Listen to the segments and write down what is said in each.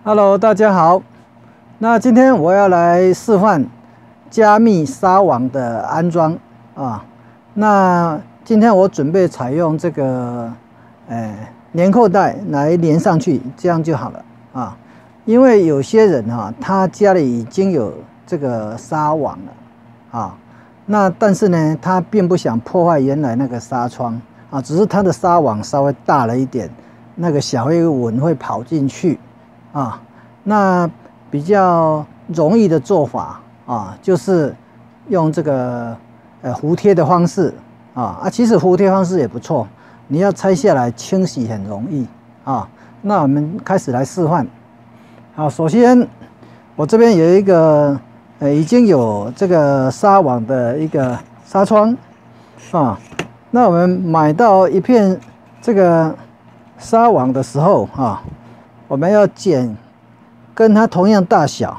Hello，大家好。那今天我要来示范加密纱网的安装啊。那今天我准备采用这个粘扣带来连上去，这样就好了啊。因为有些人他家里已经有这个纱网了啊，那但是呢，他并不想破坏原来那个纱窗啊，只是他的纱网稍微大了一点，那个小黑蚊会跑进去。那比较容易的做法就是用这个服贴的方式其实服贴方式也不错，你要拆下来清洗很容易那我们开始来示范。好，首先我这边有一个已经有这个纱网的一个纱窗那我们买到一片这个纱网的时候我们要剪跟它同样大小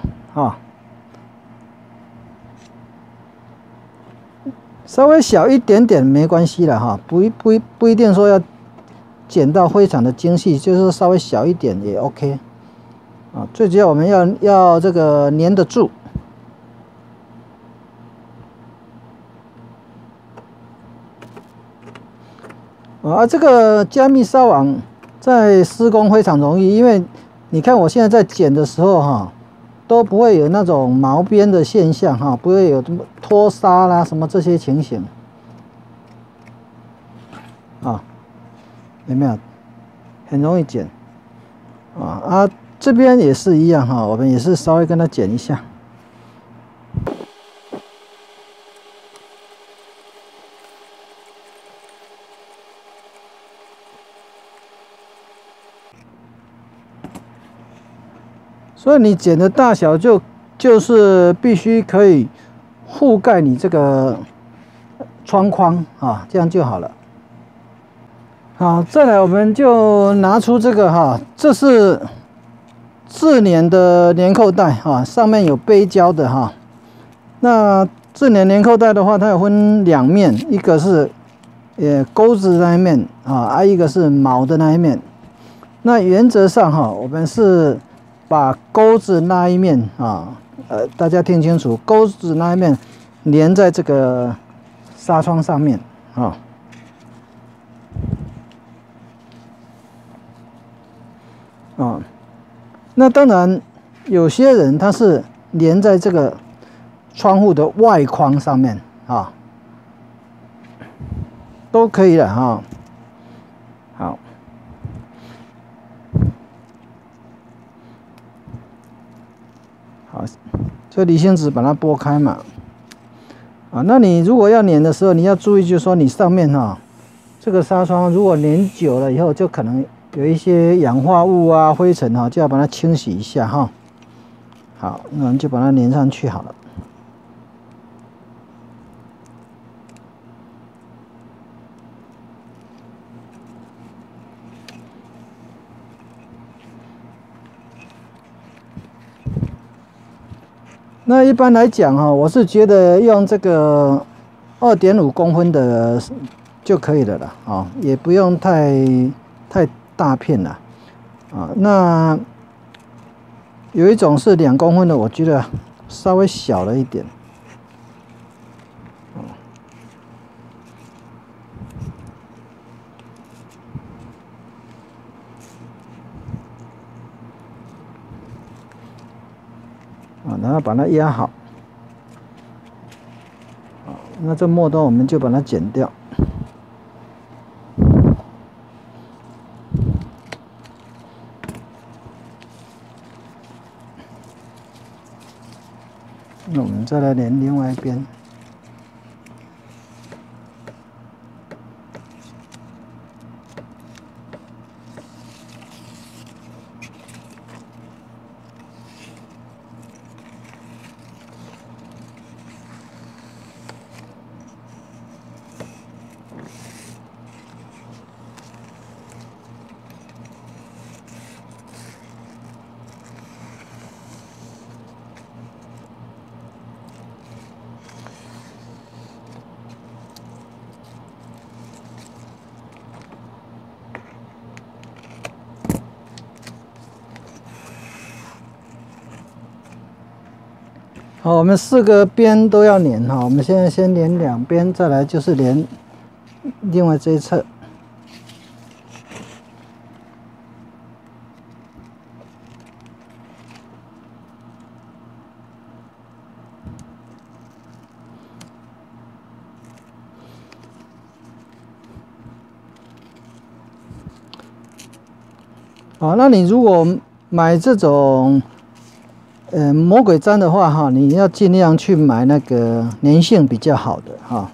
稍微小一点点没关系了不一定说要剪到非常的精细，就是稍微小一点也 OK 最主要我们要这个粘得住这个加密纱网在施工非常容易，因为你看我现在在剪的时候都不会有那种毛边的现象不会有什么脱纱啦什么这些情形有没有？很容易剪这边也是一样我们也是稍微跟它剪一下。所以你剪的大小就是必须可以覆盖你这个窗框这样就好了。好，再来我们就拿出这个这是自粘的粘扣带上面有背胶的那自粘粘扣带的话，它有分两面，一个是钩子那一面一个是毛的那一面。那原则上我们是把钩子那一面大家听清楚，钩子那一面连在这个纱窗上面那当然有些人他是连在这个窗户的外框上面都可以的好，这离心纸把它拨开嘛那你如果要粘的时候，你要注意，就是说你上面这个纱窗如果粘久了以后，就可能有一些氧化物灰尘就要把它清洗一下好，那我们就把它粘上去好了。那一般来讲我是觉得用这个2.5公分的就可以了啦也不用太大片了那有一种是2公分的，我觉得稍微小了一点然后把它压好那这末端我们就把它剪掉那我们再来连另外一边好，我们4个边都要连哈。我们现在先连2边，再来就是连另外这一侧。好，那你如果买这种魔鬼毡的话哈，你要尽量去买那个粘性比较好的哈。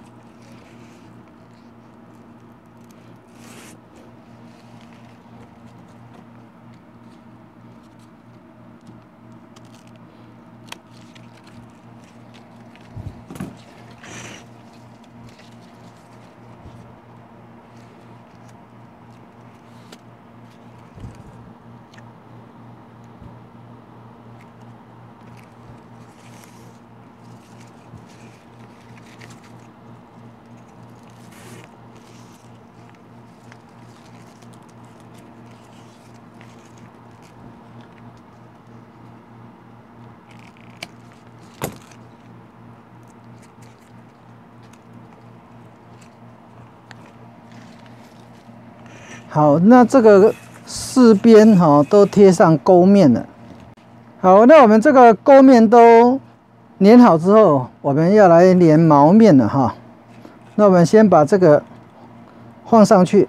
好，那这个4边哈都贴上钩面了。好，那我们这个钩面都粘好之后，我们要来粘毛面了哈。那我们先把这个放上去。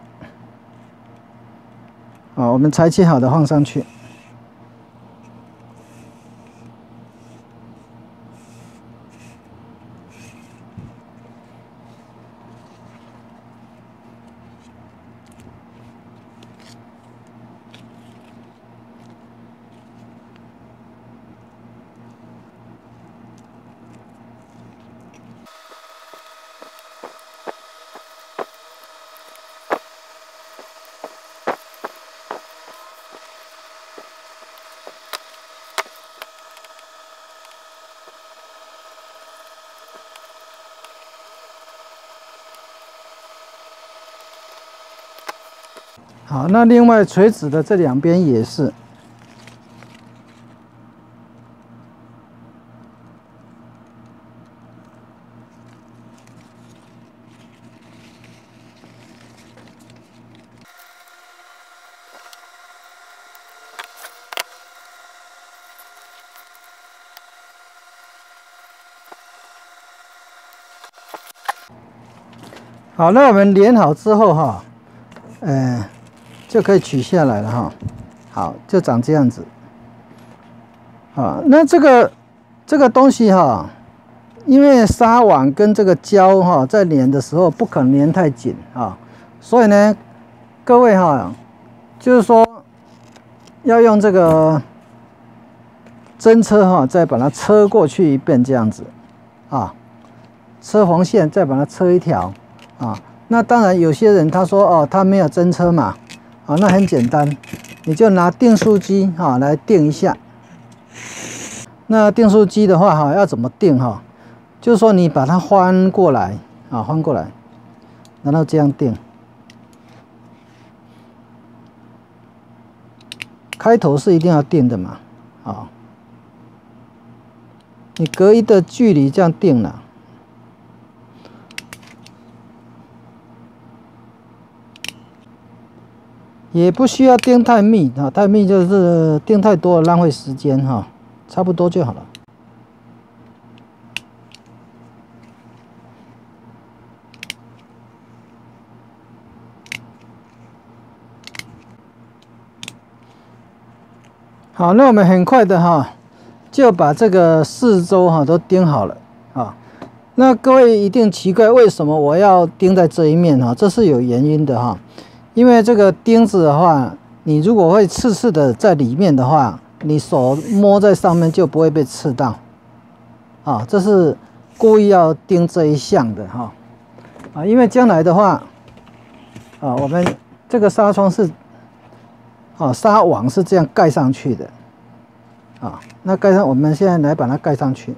好，我们裁切好的放上去。好，那另外垂直的这2边也是。好，那我们连好之后哈，就可以取下来了哈。好，就长这样子。啊，那这个东西哈，因为纱网跟这个胶哈在粘的时候不可能粘太紧啊，所以呢，各位哈，就是说要用这个针车哈，再把它车过去一遍这样子啊，车缝线再把它车一条。啊，那当然有些人他说哦，他没有针车嘛，啊，那很简单，你就拿订书机哈来订一下。那订书机的话哈，要怎么订哈？就是说你把它翻过来啊，翻过来，然后这样订。开头是一定要订的嘛，啊，你隔一的距离这样订了。也不需要钉太密啊，太密就是钉太多浪费时间哈，差不多就好了。好，那我们很快的哈，就把这个4周哈都钉好了啊。那各位一定奇怪，为什么我要钉在这一面哈？这是有原因的哈。因为这个钉子的话，你如果会刺刺的在里面的话，你手摸在上面就不会被刺到，啊，这是故意要钉这一项的哈，啊，因为将来的话，啊，我们这个纱窗是，啊，纱网是这样盖上去的，啊，那盖上，我们现在来把它盖上去。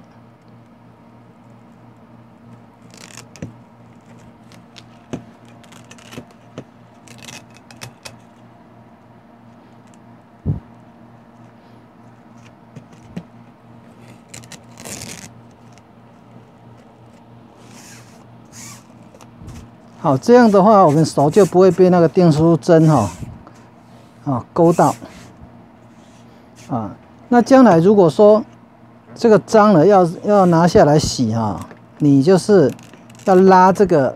好，这样的话，我们手就不会被那个订书针勾到啊。那将来如果说这个脏了要拿下来洗你就是要拉这个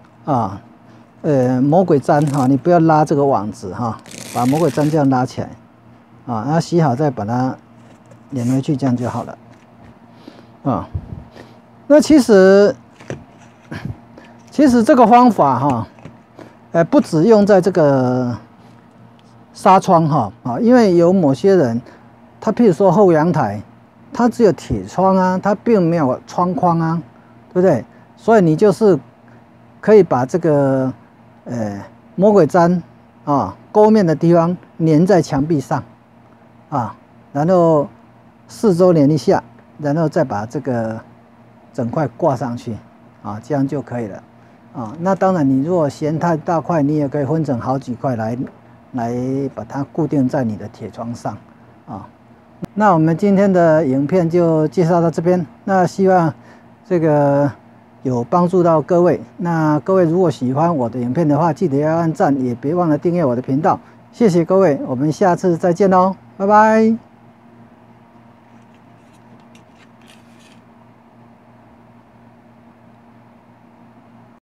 魔鬼毡你不要拉这个网子把魔鬼毡这样拉起来然后洗好再把它粘回去，这样就好了那其实这个方法不只用在这个纱窗因为有某些人，他譬如说后阳台，它只有铁窗它并没有窗框对不对？所以你就是可以把这个魔鬼毡勾面的地方粘在墙壁上然后四周粘一下，然后再把这个整块挂上去这样就可以了那当然，你如果嫌太大块，你也可以分成好几块来把它固定在你的铁窗上那我们今天的影片就介绍到这边，那希望这个有帮助到各位。那各位如果喜欢我的影片的话，记得要按赞，也别忘了订阅我的频道。谢谢各位，我们下次再见喽，拜拜。